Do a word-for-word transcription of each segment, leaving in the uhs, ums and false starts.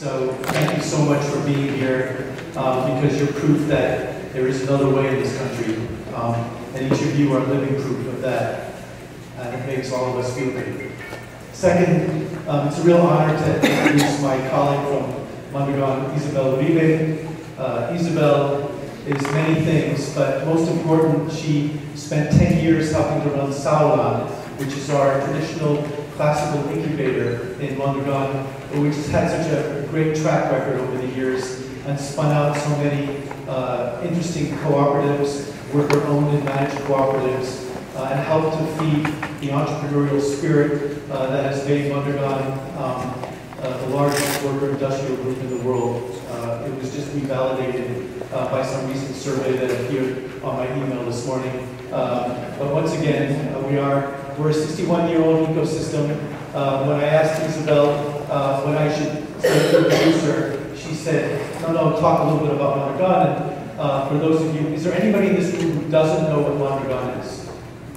So thank you so much for being here, um, because you're proof that there is another way in this country. Um, and each of you are living proof of that. And it makes all of us feel great. Second, um, it's a real honor to introduce my colleague from Mondragon, Isabel Uribe. Uh, Isabel is many things, but most important, she spent ten years helping to run Saulan, which is our traditional classical incubator in Mondragon, which has had such a great track record over the years and spun out so many uh, interesting cooperatives, worker-owned and managed cooperatives, uh, and helped to feed the entrepreneurial spirit uh, that has made Mondragon um, uh, the largest worker industrial group in the world. Uh, it was just revalidated uh, by some recent survey that appeared on my email this morning. Um, but once again, uh, we are we're a sixty-one-year-old ecosystem. Uh, when I asked Isabel uh, when I should say to introduce her, she said, "No, no, talk a little bit about Mondragon." And uh, for those of you, is there anybody in this room who doesn't know what Mondragon is?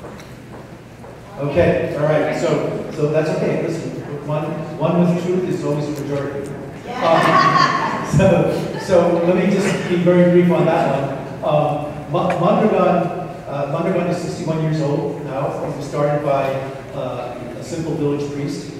Okay, all right. So, so that's okay. Listen, one one with truth is always a majority. Um, so, so let me just be very brief on that one. Um, Mondragon. Uh, Mondragon is sixty-one years old now. It was started by uh, a simple village priest.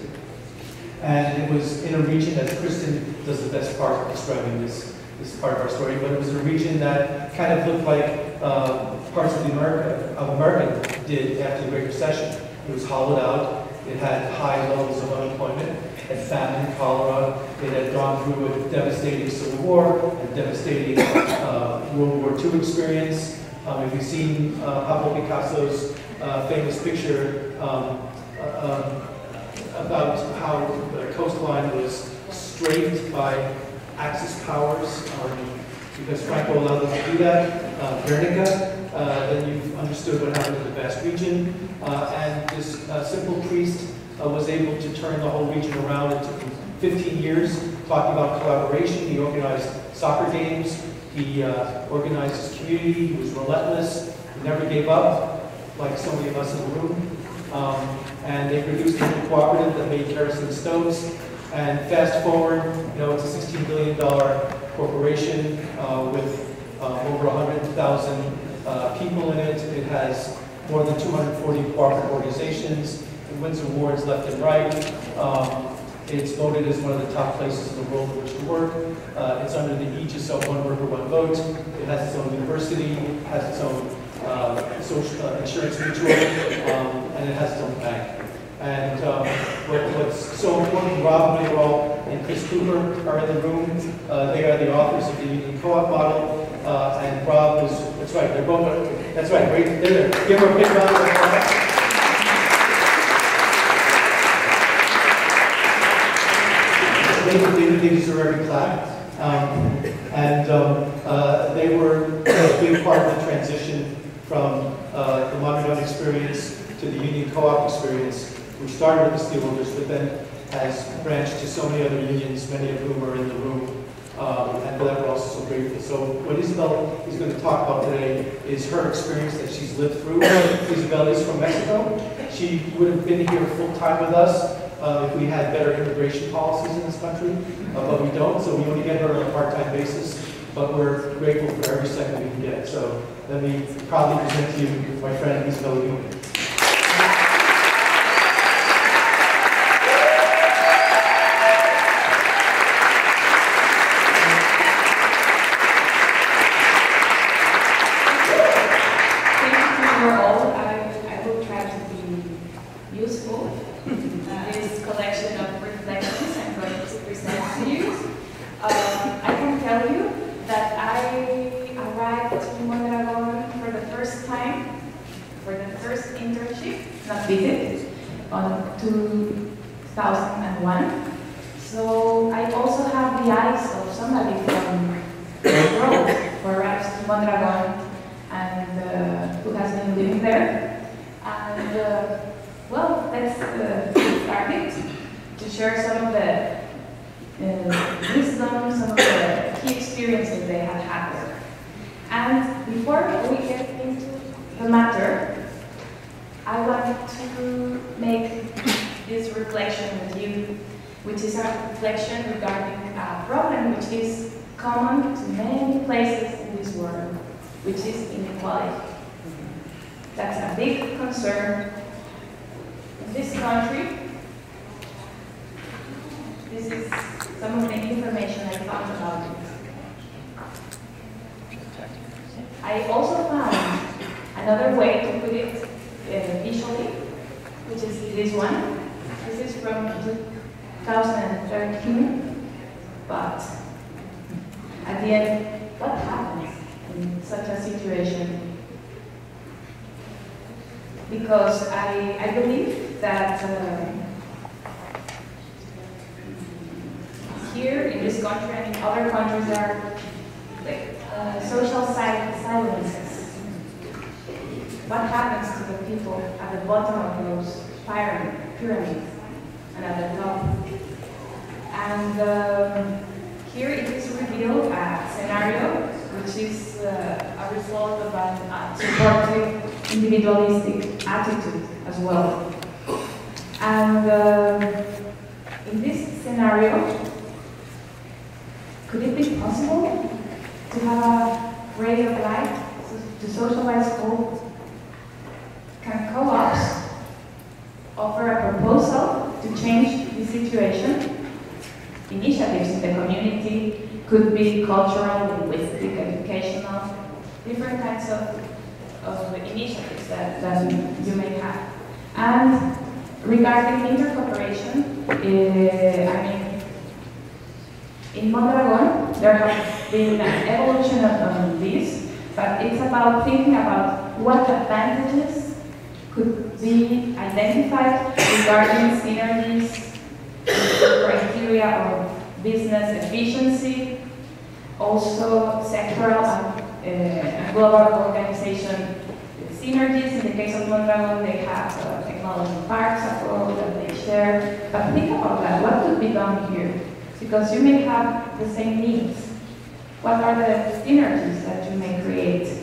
And it was in a region that Kristen does the best part of describing this, this part of our story, but it was in a region that kind of looked like uh, parts of, the America, of America did after the Great Recession. It was hollowed out. It had high levels of unemployment, it had famine, cholera. It had gone through a devastating civil war, a devastating uh, World War Two experience. Um, if you've seen uh, Pablo Picasso's uh, famous picture um, uh, about how the coastline was straight by Axis powers, um, because Franco allowed them to do that, uh, Guernica, uh, then you've understood what happened in the vast region. Uh, and this uh, simple priest uh, was able to turn the whole region around. It took him fifteen years, talking about collaboration. He organized soccer games. He uh, organized his community. He was relentless. He never gave up, like so many of us in the room. Um, and they produced a new cooperative that made kerosene stoves. And fast forward, you know, it's a sixteen billion dollar corporation uh, with uh, over one hundred thousand uh, people in it. It has more than two hundred forty cooperative organizations. It wins awards left and right. Um, It's voted as one of the top places in the world in which to work. Uh, it's under the aegis of One Worker, One Vote. It has its own university, has its own uh, social uh, insurance mutual, um, and it has its own bank. And um, what, what's so important, Rob Mayoral and Chris Cooper are in the room. Uh, they are the authors of the Union Co-op model. Uh, and Rob was, that's right, they're both, that's right, right there. Give her a big round of applause. They, they deserve every clap. Um, and um, uh, they were a big part of the transition from uh, the Mondragon experience to the Union Co-op experience, which started with the Steelworkers, but then has branched to so many other unions, many of whom are in the room. Um, and for that we're also so grateful. So what Isabel is going to talk about today is her experience that she's lived through. Isabel is from Mexico. She would have been here full time with us Uh, if we had better immigration policies in this country, uh, but we don't, so we only get her on a part-time basis, but we're grateful for every second we can get. So let me proudly present to you my friend Isabel Uribe. two thousand one. So I also have the eyes of somebody from abroad who arrives to Mondragon and uh, who has been living there. And uh, well, let's uh, get started to share some of the uh, wisdom, some of the key experiences they have had there. And before we get into the matter, I want to make this reflection with you, which is a reflection regarding uh, which is common to many places in this world, which is inequality. That's a big concern in this country. This is some of the information I found about it. I also found another way to put it uh, visually, which is this one. This is from two thousand thirteen, but at the end, what happens in such a situation? Because I, I believe that uh, here in this country and in other countries there are like, uh, social sil- silences. What happens to the people at the bottom of those pyramids and at the top? And um, here it is revealed a scenario which is uh, a result of an uh, supportive, individualistic attitude as well. And um, in this scenario, could it be possible to have a ray of light to socialize hope? Can co-ops offer a proposal to change the situation? Initiatives in the community could be cultural, linguistic, educational, different kinds of, of initiatives that, that you may have. And regarding intercooperation, uh, I mean, in Mondragon, there has been an evolution of, of this, but it's about thinking about what advantages could be identified regarding synergies, criteria of business efficiency, also sectoral and uh, global organization synergies. In the case of Mondragon, they have uh, technology parks abroad that they share. But think about that. What could be done here? Because you may have the same needs. What are the synergies that you may create?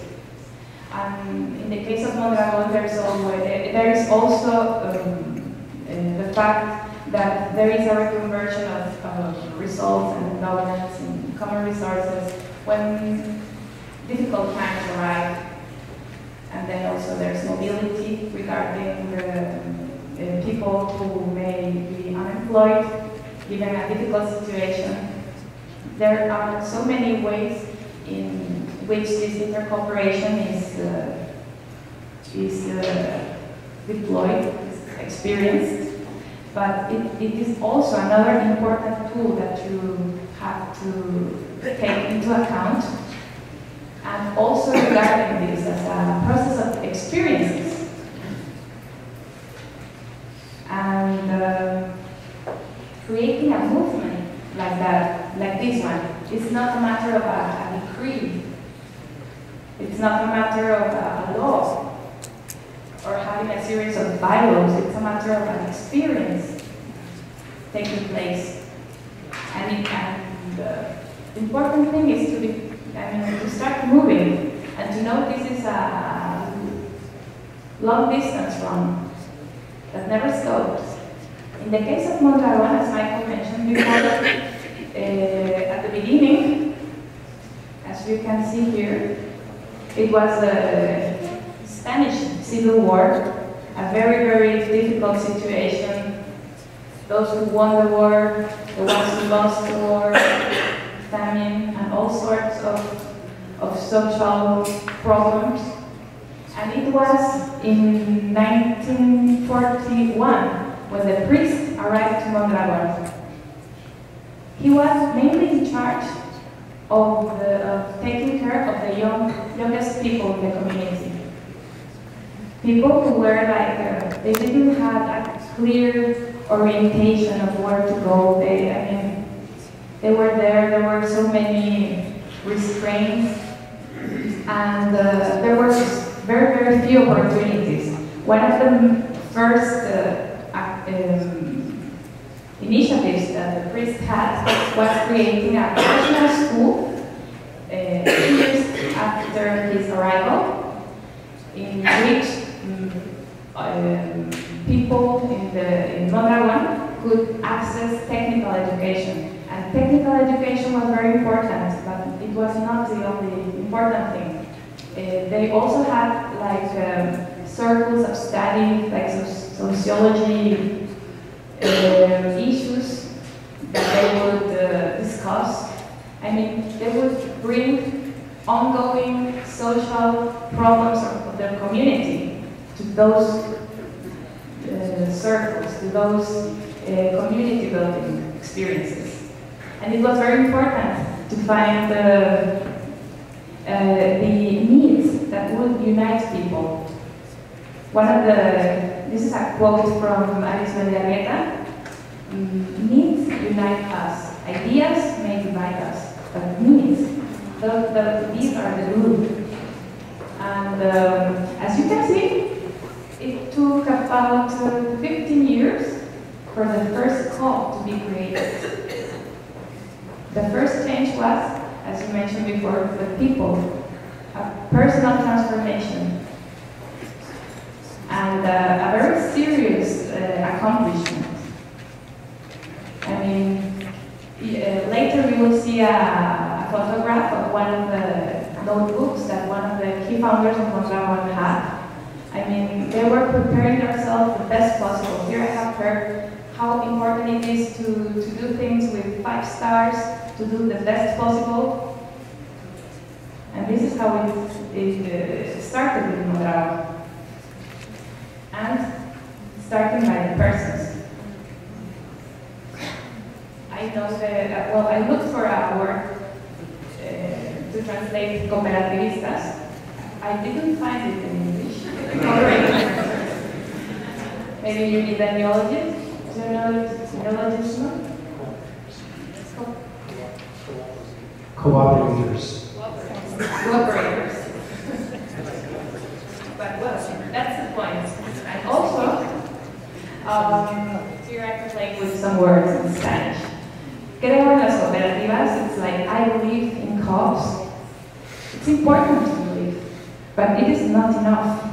And in the case of Mondragon, there is also, there is also um, uh, the fact that there is a reconversion of, of results and governance and common resources when difficult times arrive. And then also there's mobility regarding the, the people who may be unemployed, given a difficult situation. There are so many ways in which this intercooperation is, uh, is uh, deployed, is experienced. But it, it is also another important tool that you have to take into account. And also regarding this as a process of experiences. And uh, creating a movement like that, like this one, it's not a matter of a, a decree. It's not a matter of a, a law or having a series of bylaws. It's a matter of an experience taking place. And, it, and uh, the important thing is to be, I mean, to start moving and to know this is a long distance run that never stops. In the case of Mondragon, as Michael mentioned before, uh, at the beginning, as you can see here, it was a Spanish Civil War, a very, very difficult situation. Those who won the war, the ones who lost the war, famine, and all sorts of, of social problems. And it was in nineteen forty-one when the priest arrived to Mondragon. He was mainly in charge of, the, of taking care of the young, youngest people in the community. People who were like, uh, they didn't have a clear orientation of where to go. They, I mean, they were there, there were so many restraints, and uh, there were very, very few opportunities. One of the first uh, um, initiatives that the priest had was creating a professional school uh, two years after his arrival, in which um, um, people in, the, in Mondragon could access technical education and technical education was very important, but it was not the only important thing. Uh, they also had like um, circles of study, like so sociology uh, issues that they would uh, discuss. I mean, they would bring ongoing social problems of their community to those uh, circles, to those uh, community building experiences. And it was very important to find the, uh, the needs that would unite people. One of the, this is a quote from Alice Mediarrieta, needs unite us, ideas may divide us, but needs, the, the, these are the glue. And um, as you can see, it took about uh, fifteen years for the first call to be created. The first change was, as you mentioned before, the people, a personal transformation, and uh, a very serious uh, accomplishment. I mean, uh, later we will see a, a photograph of one of the notebooks that one of the key founders of Mondragon had. I mean, they were preparing themselves the best possible. Here I have heard how important it is to, to do things with five stars, to do the best possible. And this is how it, it uh, started with Mondragon. And starting by the persons. I know that, uh, well, I looked for a word uh, to translate cooperativistas. I didn't find it in English. Maybe you need a neologist? Neologist, no? Cooperators. Cooperators. But well, that's the point. And also, um, here I can play with some words in Spanish. Creo en las cooperativas, it's like I believe in co-ops. It's important to believe, but it is not enough.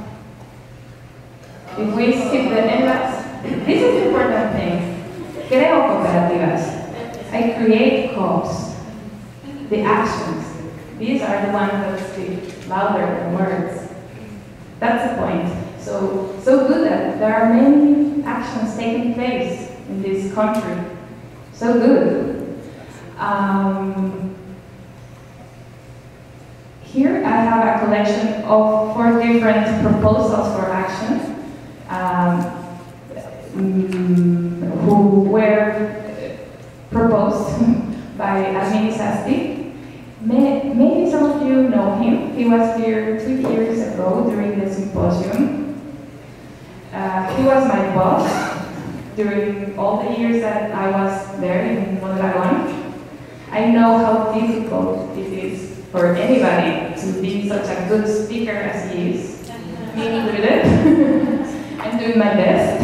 If we skip the endless, this is the important thing. Creo cooperativas. I create co-ops. The actions. These are the ones that speak louder than words. That's the point. So, so good that there are many actions taking place in this country. So good. Um, here I have a collection of four different proposals for action. Um, who were proposed by Armin Sasti. May, maybe some of you know him. He was here two years ago during the symposium. Uh, he was my boss during all the years that I was there in Mondragon. I know how difficult it is for anybody to be such a good speaker as he is. Me included. I'm doing my best.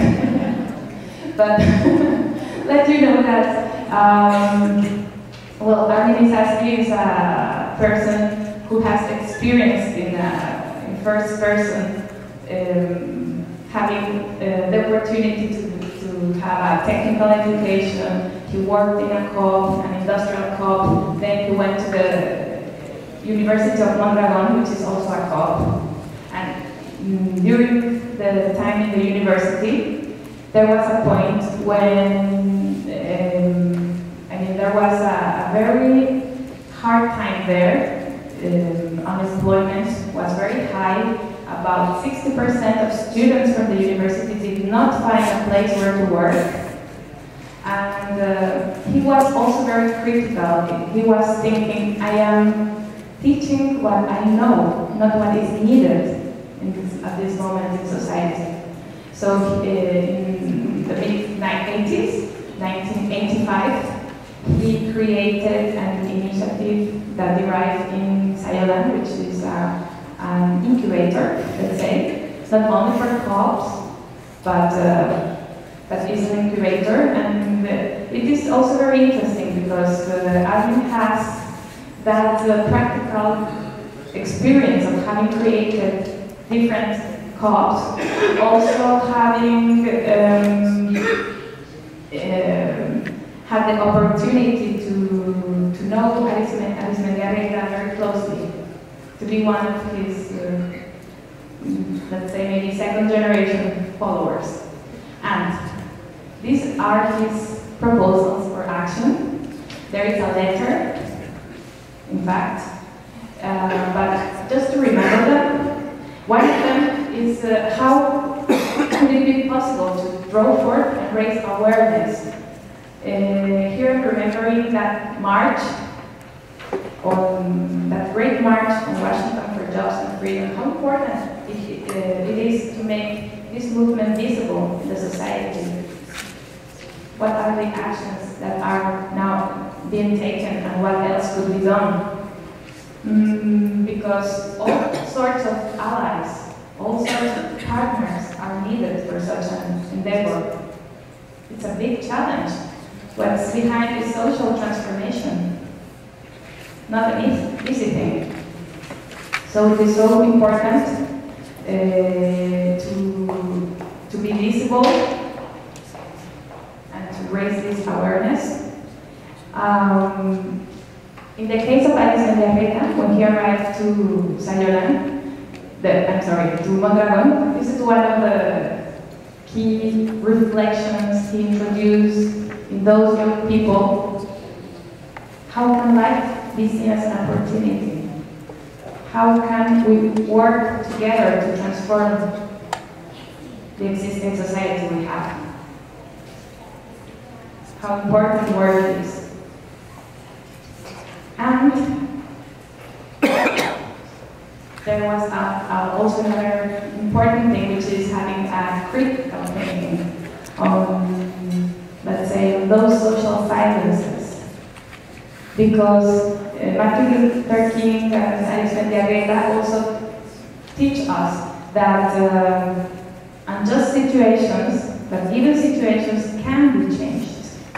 But let you know that, um, well, Armin Sasti is a person who has experience in, uh, in first person, um, having uh, the opportunity to, to have a technical education. He worked in a co-op, an industrial co-op, then he went to the University of Mondragon, which is also a co-op. And mm, during the time in the university, there was a point when, um, I mean, there was a, a very hard time there. Um, unemployment was very high. About sixty percent of students from the university did not find a place where to work. And uh, he was also very critical. He was thinking, I am teaching what I know, not what is needed in this, at this moment in society. So uh, in the mid eighties, nineteen eighty-five, he created an initiative that derived in Sayolan, which is uh, an incubator, let's say. It's not only for co-ops, but, uh, but it's an incubator. And uh, it is also very interesting because uh, Armin has that uh, practical experience of having created different co-ops, also having um, um, had the opportunity to Lejarreta very closely, to be one of his, uh, let's say, maybe second generation followers. And these are his proposals for action. There is a letter, in fact, uh, but just to remember them, one of them is uh, how could it be possible to draw forth and raise awareness. Uh, here I'm remembering that march, on that great march on Washington for Jobs and Freedom, how important it, uh, it is to make this movement visible in the society. What are the actions that are now being taken and what else could be done? Mm, because all sorts of allies, all sorts of partners are needed for such an endeavor. It's a big challenge. What's behind this social transformation? Not an easy, easy thing. So it is so important uh, to, to be visible and to raise this awareness. Um, in the case of Alison Lejarreta, when he arrived to Sayolan, the, I'm sorry, to Mondragon, this is one of the key reflections he introduced in those young people. How can life be seen as an opportunity? How can we work together to transform the existing society we have? How important work is. And there was a, a, also another important thing, which is having a critical thinking on, let's say, on those social silences. Because uh, Martin Luther King and Alison Lejarreta also teach us that uh, unjust situations, that evil situations can be changed.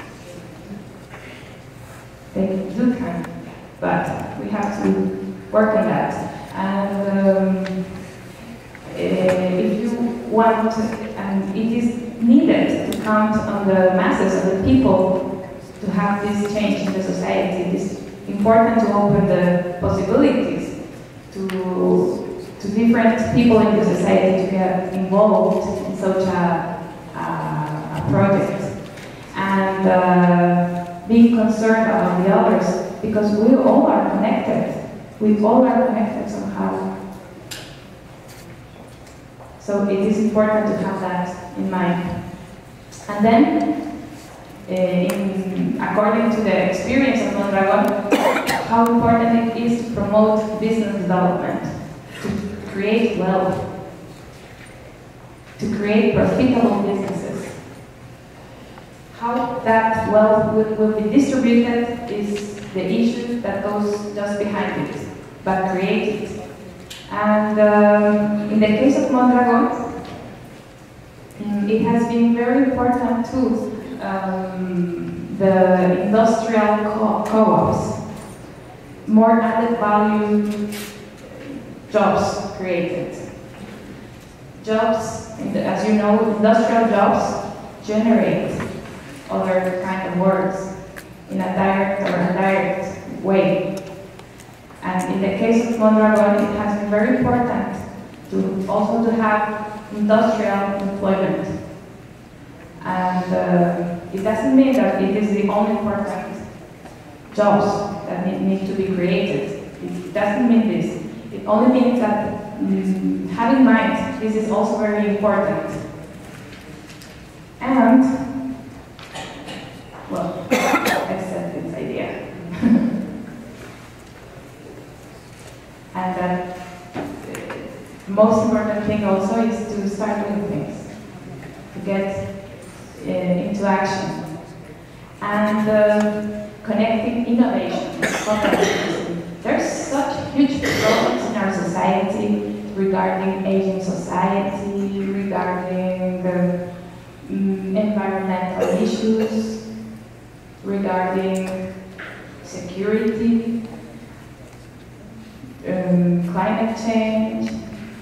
They do can, but we have to work on that. And um, uh, if you want, to, and it is needed to count on the masses of the people to have this change in the society. It is important to open the possibilities to, to different people in the society to get involved in such a, a, a project. And uh, being concerned about the others, because we all are connected. We all are connected somehow. So it is important to have that in mind. And then, uh, in, according to the experience of Mondragon, how important it is to promote business development, to create wealth, to create profitable businesses. How that wealth will, will be distributed is the issue that goes just behind it, but create it. And um, in the case of Mondragon, it has been very important too, um, the industrial co co-ops, more added value jobs created. Jobs, as you know, industrial jobs generate other kind of works in a direct or indirect way. And in the case of Mondragon, it has been very important to also to have industrial employment. And uh, it doesn't mean that it is the only important jobs that need, need to be created. It doesn't mean this. It only means that um, have in mind, this is also very important. And, well, I said this idea. And that the most important thing also is to start doing things, to get uh, into action. And uh, connecting innovation, there's such huge problems in our society regarding aging society, regarding the um, environmental issues, regarding security, um, climate change,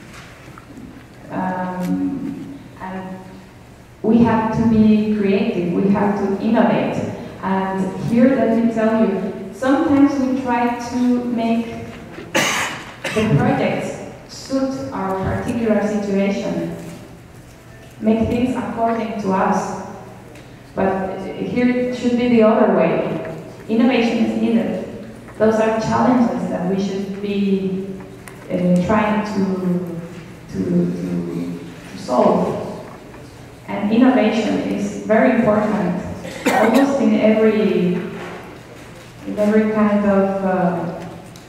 um, and we have to be creative, we have to innovate. And here, let me tell you, sometimes sometimes we try to make the projects suit our particular situation, make things according to us. But here it should be the other way. Innovation is needed. Those are challenges that we should be uh, trying to, to, to, to solve. And innovation is very important, almost in every, in every kind of, uh,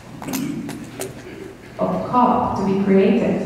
of COP to be created.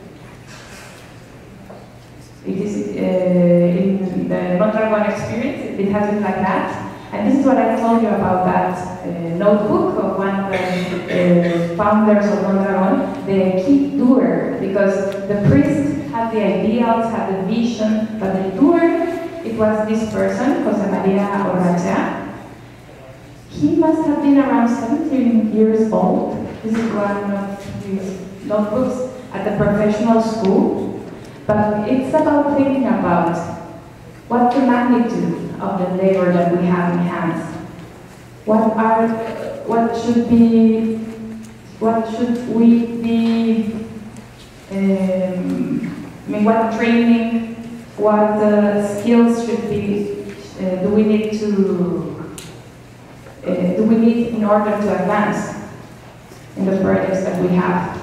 It is uh, in the Mondragon experience, it has been like that. And this is what I told you about that uh, notebook of one of the uh, founders of Mondragon, the key doer, because the priest had the ideals, had the vision, but the doer, it was this person, Jose Maria Orrachea. He must have been around seventeen years old. This is one of his notebooks at the professional school. But it's about thinking about what the magnitude of the labor that we have in hands. What are, what should be, what should we be, um, I mean, what training, what uh, skills should be, uh, do we need to, uh, do we need in order to advance in the projects that we have.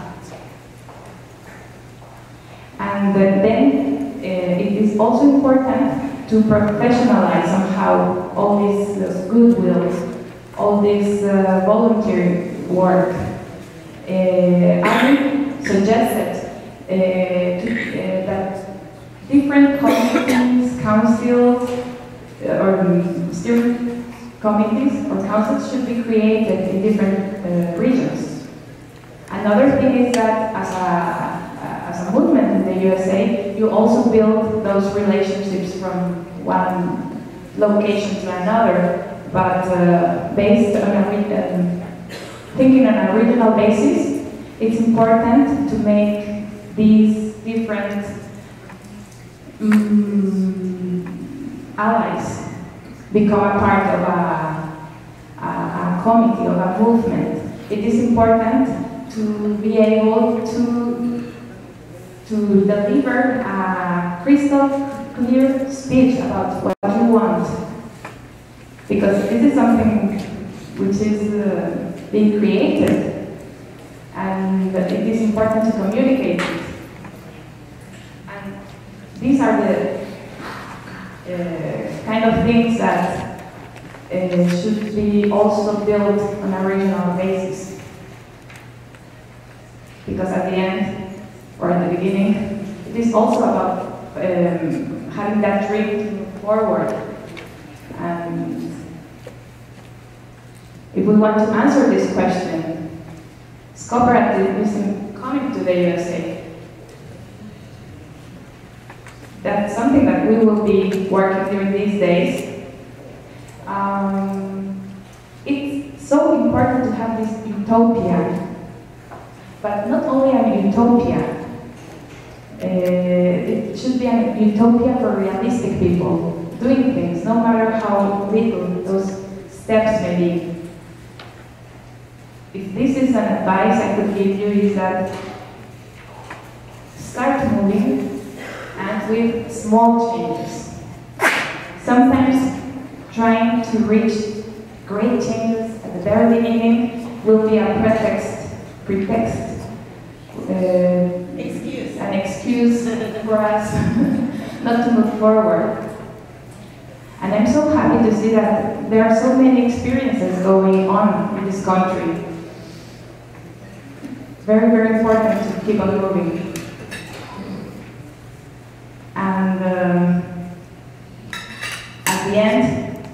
And uh, then uh, it is also important to professionalize somehow all this uh, goodwill, all this uh, volunteer work. Uh, I suggested uh, to, uh, that different committees, councils, uh, or um, steering committees or councils should be created in different uh, regions. Another thing is that as a As a movement in the U S A, you also build those relationships from one location to another, but uh, based on a um, thinking on a regional basis, it's important to make these different um, allies become a part of a, a, a committee, of a movement. It is important to be able to to deliver a crystal clear speech about what you want. Because this is something which is uh, being created, and it is important to communicate it. And these are the uh, kind of things that uh, should be also built on a regional basis. Because at the end, or at the beginning, it is also about um, having that dream to move forward. And if we want to answer this question, is cooperativism coming to the U S A? That's something that we will be working during these days. Um, it's so important to have this utopia, but not only an utopia. Uh, it should be an utopia for realistic people, doing things, no matter how little those steps may be. If this is an advice I could give you, is that start moving, and with small changes. Sometimes trying to reach great changes at the very beginning will be a pretext, pretext. Uh, Excuse. An excuse for us not to move forward. And I'm so happy to see that there are so many experiences going on in this country. Very, very important to keep on moving. And um, at the end,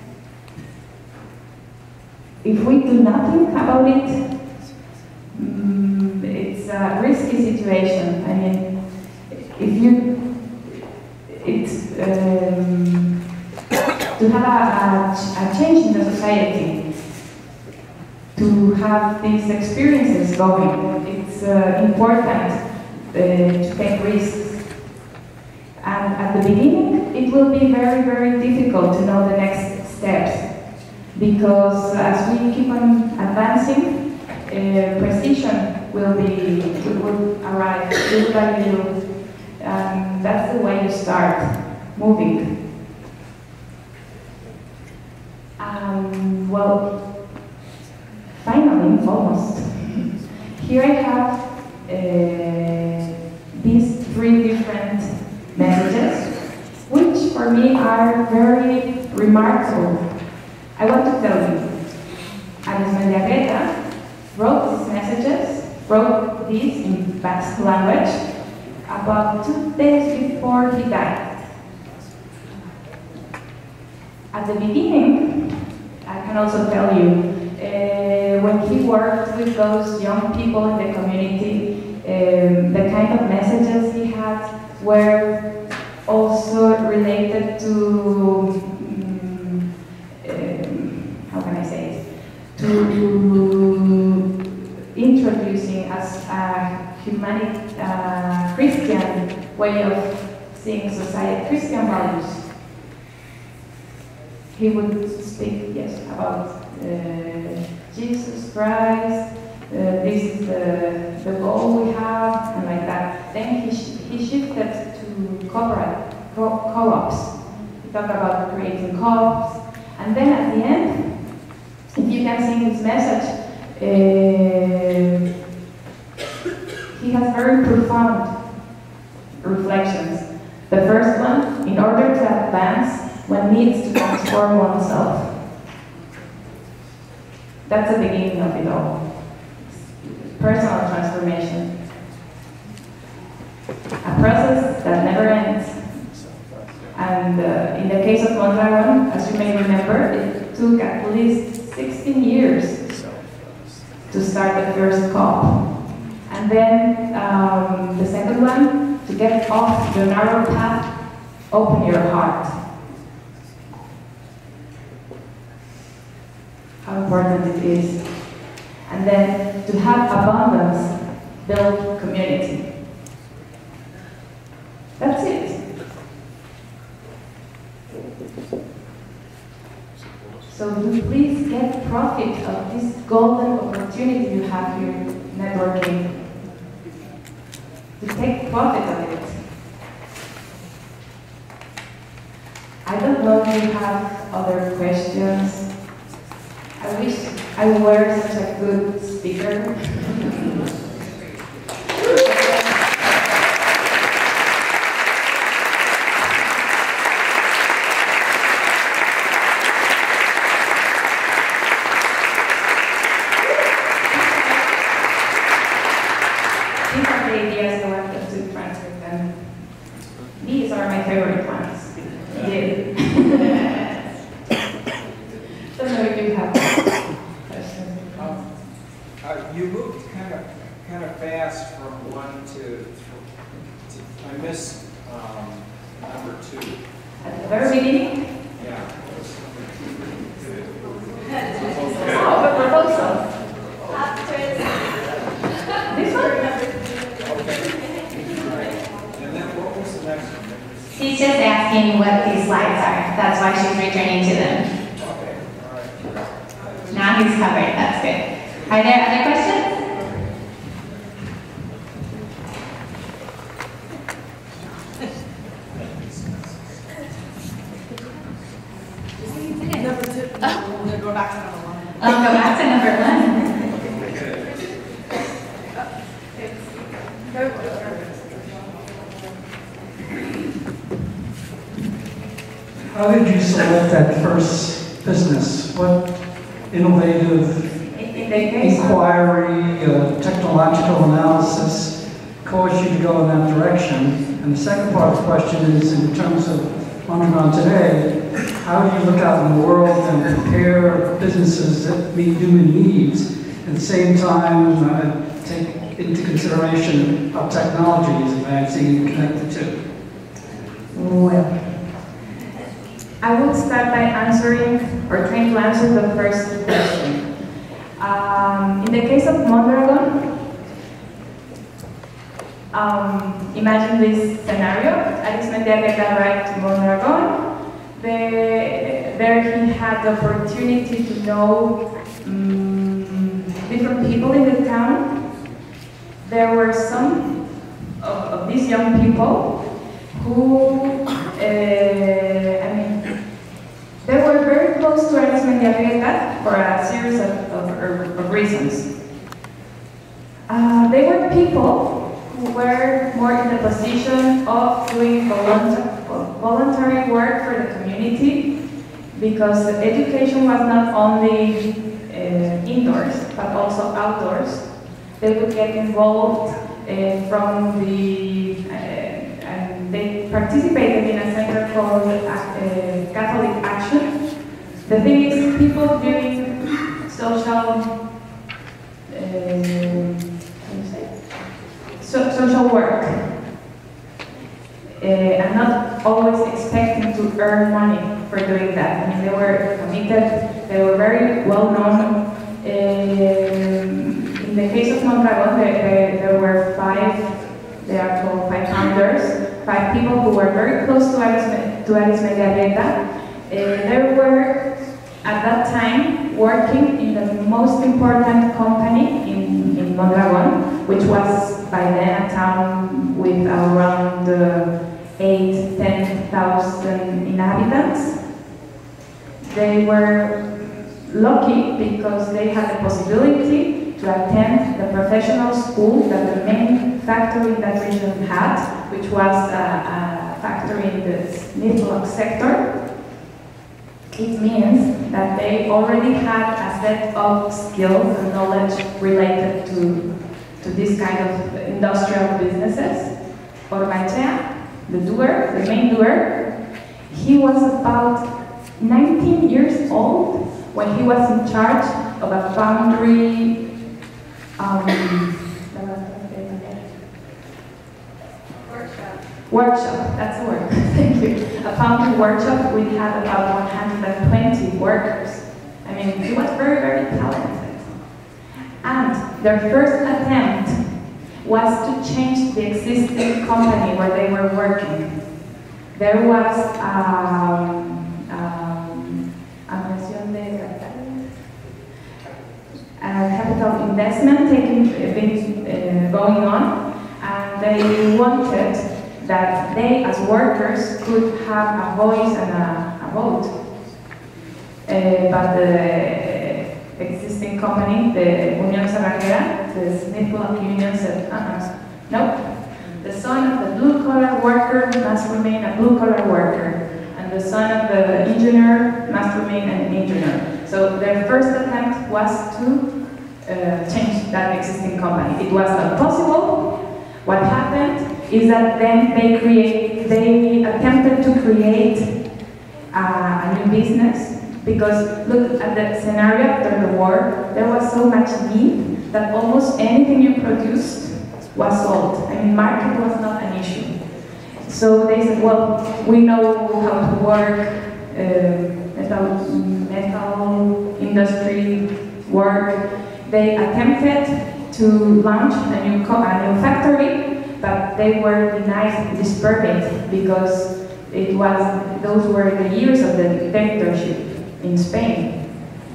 if we do nothing about it, um, it's a risky situation. I mean, if you, it's um, to have a, a, a change in the society, to have these experiences going, it's uh, important uh, to take risks. And at the beginning, it will be very, very difficult to know the next steps. because as we keep on advancing, uh, precision will be will arrive little by little, and that's the way you start moving. Um, well, finally, almost. Here I have uh, these three different messages, which for me are very remarkable. I want to tell you, Arizmendiarrieta wrote these messages, wrote these in Basque language, about two days before he died. At the beginning, I can also tell you, uh, when he worked with those young people in the community, um, the kind of messages he had were also related to, um, um, how can I say it, to introducing as a humanic, uh, Christian way of seeing society, Christian values. He would speak, yes, about uh, Jesus Christ, uh, this is the, the goal we have, and like that. Then he, sh he shifted to co-ops. Co he talked about creating co-ops. And then at the end, if you can see his message, uh, he has very profound reflections. The first one, in order to advance, one needs to transform oneself. That's the beginning of it all. Personal transformation. A process that never ends. And uh, in the case of Mondragon, as you may remember, it took at least sixteen years to start the first COP. And then um, the second one, to get off the narrow path, open your heart. How important it is. And then to have abundance, build community. That's it. So do please get profit of this golden opportunity you have here, networking. To take profit of it. I don't know if you have other questions. I wish I were such a good speaker. These are the ideas I want us to transmit them. These are my favorite ones. Yeah. Don't know if you have questions. Um, uh, you moved kind of kind of fast from one to, to I missed um, number two. At the very beginning? Yeah. Oh, the proposal. This one? Okay. And then what was the next one? She's just asking what these slides are. That's why she's returning to them. Okay. All right. Now he's covered. That's good. Are there other questions? Number two. Oh. We'll go back to number one. I'll go back to number one. How did you select that first business? What innovative In the case of inquiry, uh, technological analysis caused you to go in that direction? And the second part of the question is, in terms of Mondragon today, how do you look out in the world and compare businesses that meet human needs, at the same time uh, take into consideration how technology is advancing and connected to? Well, I will start by answering, or trying to answer the first question. Um, in the case of Mondragon, um, imagine this scenario. Arizmendiarrieta arrived to Mondragon. The, there he had the opportunity to know um, different people in the town. There were some of, of these young people who, uh, I mean, they were very close to Arismendi for a series of, of, of reasons. Uh, they were people who were more in the position of doing voluntary, voluntary work for the community, because education was not only uh, indoors, but also outdoors. They would get involved uh, from the, uh, and they participated in a center called uh, Catholic Action. The thing is, people doing social, uh, So, social work, uh, and not always expecting to earn money for doing that. I mean, they were committed, they were very well known. Um, in the case of Mondragon, there, there, there were five, they are called five founders, five people who were very close to Arismendi to Arismendi. Uh, they were, at that time, working in the most important company in, in Mondragon, which was by then a town with around uh, eight, ten thousand inhabitants. They were lucky because they had the possibility to attend the professional school that the main factory in that region had, which was a, a factory in the Smithlock sector. It means that they already had a set of skills and knowledge related to to this kind of industrial businesses. Ormaechea, the doer, the main doer, he was about nineteen years old when he was in charge of a foundry um, workshop. Workshop, that's the word, thank you. A foundry workshop, we had about one hundred twenty workers. I mean, he was very, very talented. And their first attempt was to change the existing company where they were working. There was um, um, a capital investment taking, uh, going on, and they wanted that they, as workers, could have a voice and a, a vote. Uh, but the existing company, the Unión Cerrajera, the Smithlock Union, said, uh-uh, no. The son of the blue-collar worker must remain a blue-collar worker, and the son of the engineer must remain an engineer. So their first attempt was to uh, change that existing company. It was not possible. What happened is that then they create, they attempted to create uh, a new business. Because look at the scenario after the war, there was so much need that almost anything you produced was sold. I mean, market was not an issue. So they said, well, we know how to work, uh, metal, metal industry work. They attempted to launch a new, co a new factory, but they were denied this permit because it was, those were the years of the dictatorship in Spain.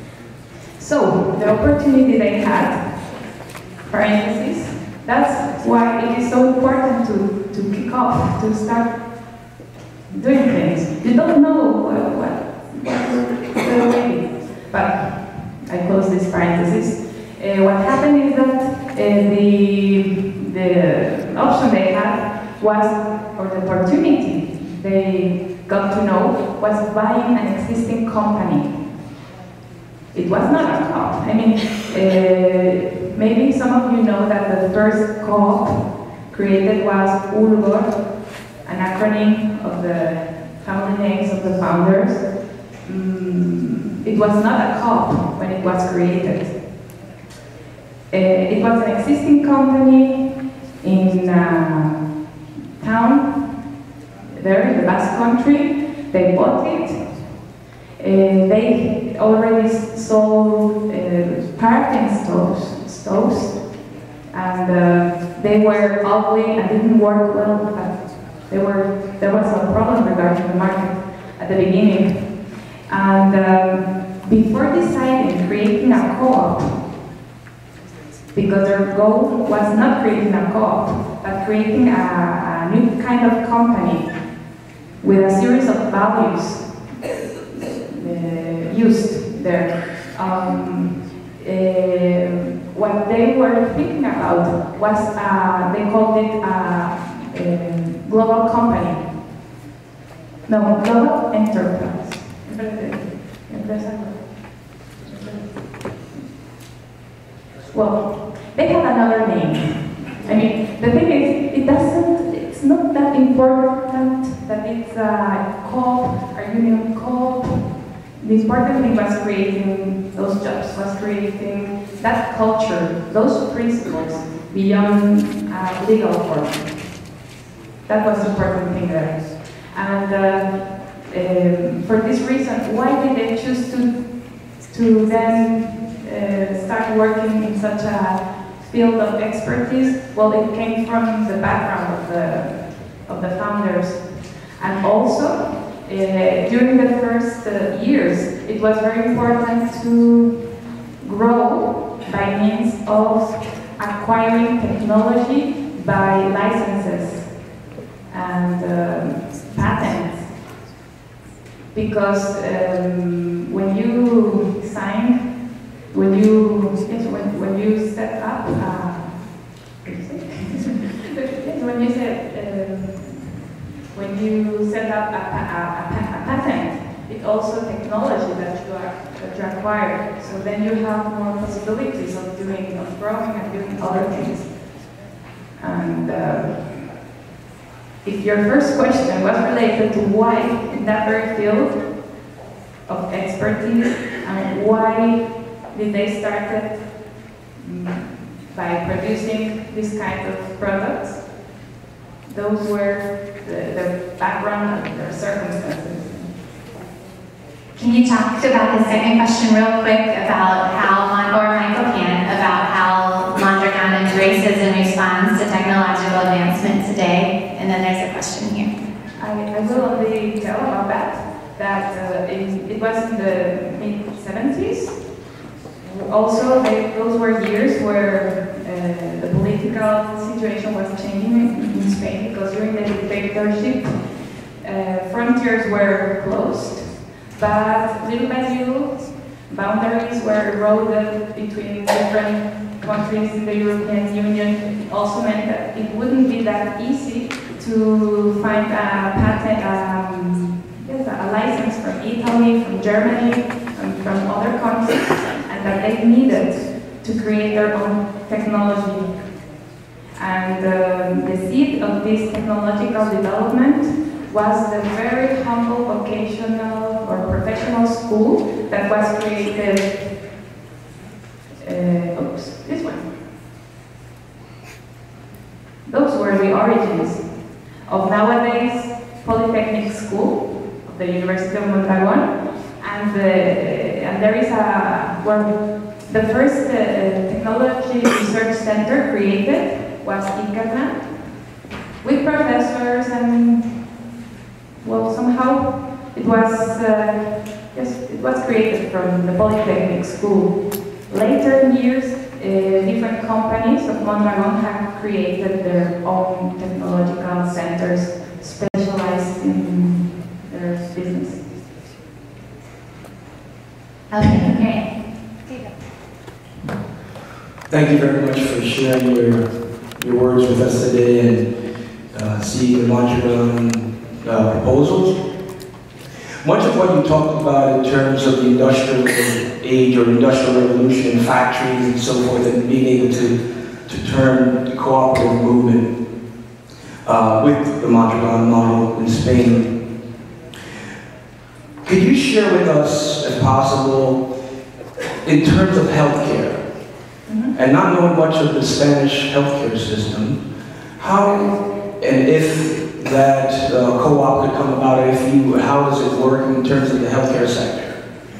So, the opportunity they had, parentheses, that's why it is so important to, to kick off, to start doing things. You don't know what, what, what the way. But, I close this parenthesis. Uh, what happened is that uh, the, the option they had was, or the opportunity they got to know, was buying an existing company. It was not a co-op. I mean, uh, maybe some of you know that the first co-op created was Urgor, an acronym of the family names of the founders. Mm, it was not a co-op when it was created. Uh, it was an existing company in a town there in the Basque Country. They bought it. Uh, they already sold uh, parking stoves, stoves, and uh, they were ugly and didn't work well. But they were, there was a problem regarding the market at the beginning. And um, before deciding creating a co-op, because their goal was not creating a co-op, but creating a, a new kind of company with a series of values uh, used there. Um, uh, what they were thinking about was, uh, they called it a, a global company. No, global enterprise. Well, they have another name. I mean, the thing is, it doesn't, it's not that important that it's a co-op, a union co-op. The important thing was creating those jobs, was creating that culture, those principles beyond uh, legal form. That was the important thing there. And uh, um, for this reason, why did they choose to, to then uh, start working in such a field of expertise? Well, it came from the background of the, of the founders. And also, uh, during the first uh, years, it was very important to grow by means of acquiring technology by licenses and um, patents. Because um, when you sign, when you, yes, when, when you set up, uh, when you set, um, when you set up a, a, a, a patent, it's also technology that you are that you acquire. So then you have more possibilities of doing, of growing and doing other things. And uh, if your first question was related to why in that very field of expertise and why did they start it um, by producing this kind of products, those were the, the background and their circumstances. Can you talk about the second question real quick about how, Mon or Michael can, about how Mondragon embraces and responds to technological advancement today? And then there's a question here. I, I will only tell about that, that uh, it, it was in the mid seventies. Also, they, those were years where uh, the political situation was changing in, in Spain, because during the dictatorship, uh, frontiers were closed. But little by little, boundaries were eroded between different countries in the European Union. It also meant that it wouldn't be that easy to find a patent, um, yes, a license from Italy, from Germany, and from other countries, and that they needed to create their own technology. And um, the seed of this technological development was the very humble vocational or professional school that was created, uh, oops, this one. Those were the origins of nowadays Polytechnic School of the University of Mondragon, and, uh, and there is a, well, the first uh, technology research center created was ICATLAN, with professors and, well, somehow it was, uh, yes, it was created from the Polytechnic School. Later in years, uh, different companies of Mondragon have created their own technological centers specialized in their business. Okay, great. Thank you very much for sharing your, your words with us today and uh, seeing the Mondragon uh, proposals. Much of what you talked about in terms of the industrial age or industrial revolution, factories and so forth, and being able to, to turn the cooperative movement uh, with the Mondragon model in Spain. Could you share with us, if possible, in terms of healthcare, mm-hmm. and not knowing much of the Spanish healthcare system, how and if that uh, co-op could come about, if you, how does it work in terms of the healthcare sector?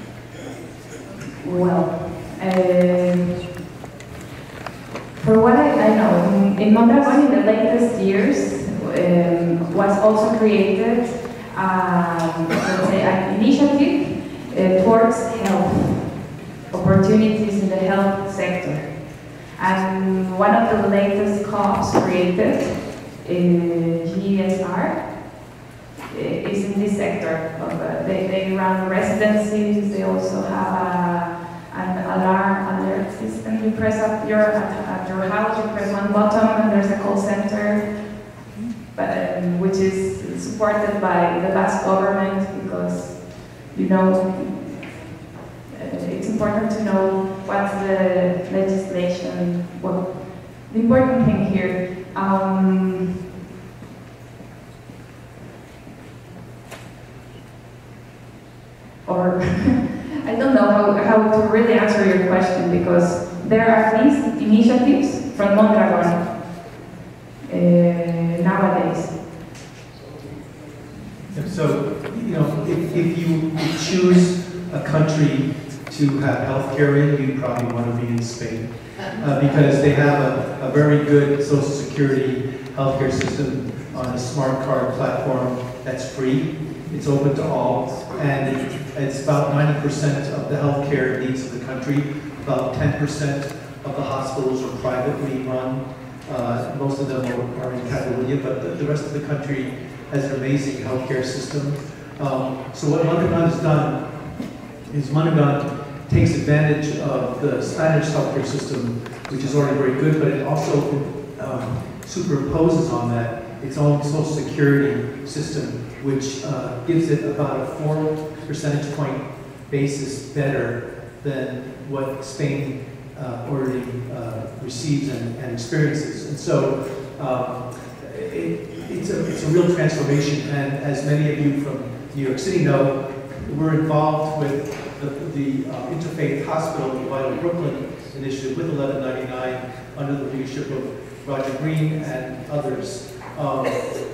Well, uh, for what I, I know, in, in Mondragon in the latest years um, was also created um, let's say an initiative uh, towards health, opportunities in the health sector. And one of the latest co-ops created, uh, G S R, is in this sector. Of, uh, they, they run residencies, they also have a, an alarm alert system. You press up your, at, at your house, you press one button and there's a call center, but, um, which is supported by the Basque government because, you know, uh, it's important to know what's the legislation. Well, the important thing here, um, or I don't know how, how to really answer your question because there are these initiatives from Mondragon uh, nowadays. So, you know, if, if you choose a country to have healthcare in, you probably want to be in Spain uh, because they have a, a very good social security healthcare system on a smart card platform that's free. It's open to all, and it, it's about ninety percent of the healthcare needs of the country. About ten percent of the hospitals are privately run. Uh, most of them are, are in Catalonia, but the, the rest of the country has an amazing healthcare system. Um, so what Mondragon has done is Mondragon takes advantage of the Spanish healthcare system, which is already very good, but it also um, superimposes on that its own social security system, which uh, gives it about a four percentage point basis better than what Spain uh, already uh, receives and, and experiences. And so um, it, it's, a, it's a real transformation, and as many of you from New York City know, we're involved with the, the uh, Interfaith Hospital, the Vital Brooklyn initiative with eleven ninety-nine under the leadership of Roger Green and others um,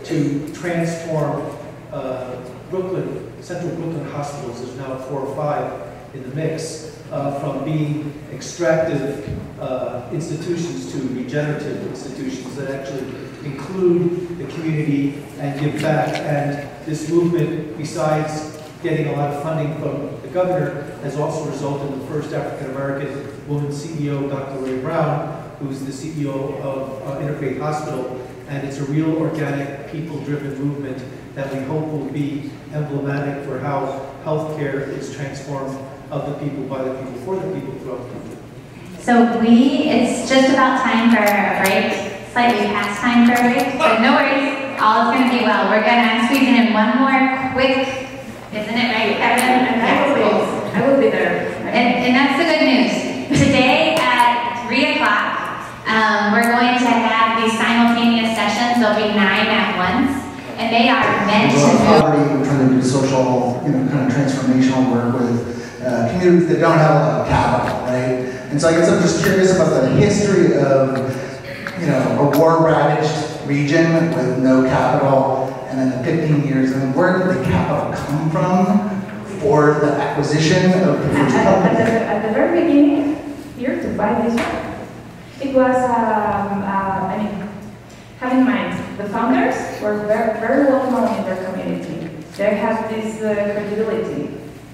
to transform uh, Brooklyn, Central Brooklyn hospitals. There's now four or five in the mix, uh, from being extractive uh, institutions to regenerative institutions that actually include the community and give back. And this movement, besides getting a lot of funding from the governor, has also resulted in the first African-American woman C E O, Doctor Ray Brown, who's the C E O of uh, Interfaith Hospital. And it's a real organic, people-driven movement that we hope will be emblematic for how healthcare is transformed of the people, by the people, for the people throughout the country. So we, it's just about time for a break, slightly past time for a break, but no worries, all is going to be well. We're going to squeeze in one more quick, isn't it right, Evan? And I will be, I will be there. And, and that's the good news. Today at three o'clock, um, we're going to have these simultaneous sessions. There'll be nine at once, and they are meant to move. Poverty, we're trying to do social, you know, kind of transformational work with uh, communities that don't have a lot of capital, right? And so I guess I'm just curious about the history of, you know, a war-ravaged region with no capital, and then the fifteen years, and where did the capital come from for the acquisition of the future At, at, company? the, at the very beginning, here to buy this one, it was, um, uh, I mean, have in mind, the founders were very, very well known in their community. They had this uh, credibility.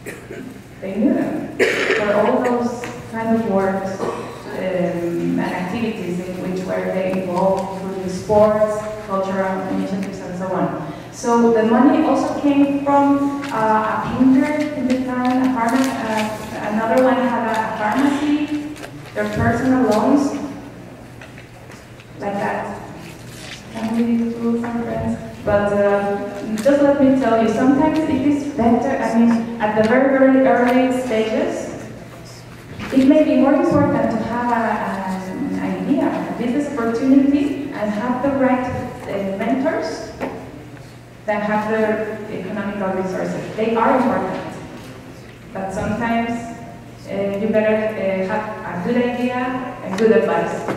They knew them for all those kind of works um, and activities in which were they involved through sports, cultural initiatives, and so on. So the money also came from uh, a painter in the town, a farmer, uh, another one had a pharmacy, their personal loans, like that. Can we do some friends? But uh, just let me tell you, sometimes it is better, I mean, at the very, very early stages, it may be more important to have a, an idea, a business opportunity, and have the right uh, mentors than have the economical resources. They are important, but sometimes uh, you better uh, have a good idea and good advice.